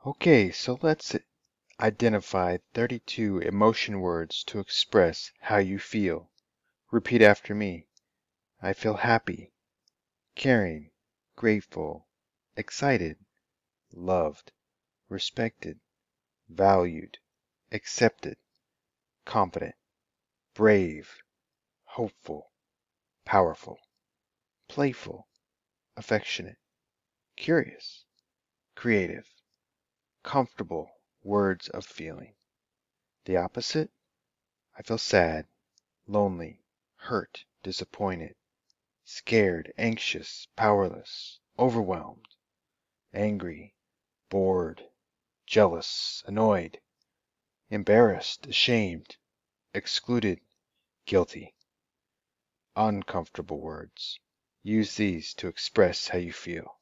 Okay, so let's identify 32 emotion words to express how you feel. Repeat after me. I feel happy, caring, grateful, excited, loved, respected, valued, accepted, confident, brave, hopeful, powerful, playful, affectionate, curious, creative, comfortable words of feeling. The opposite? I feel sad, lonely, hurt, disappointed, scared, anxious, powerless, overwhelmed, angry, bored, jealous, annoyed, embarrassed, ashamed, excluded, guilty. Uncomfortable words. Use these to express how you feel.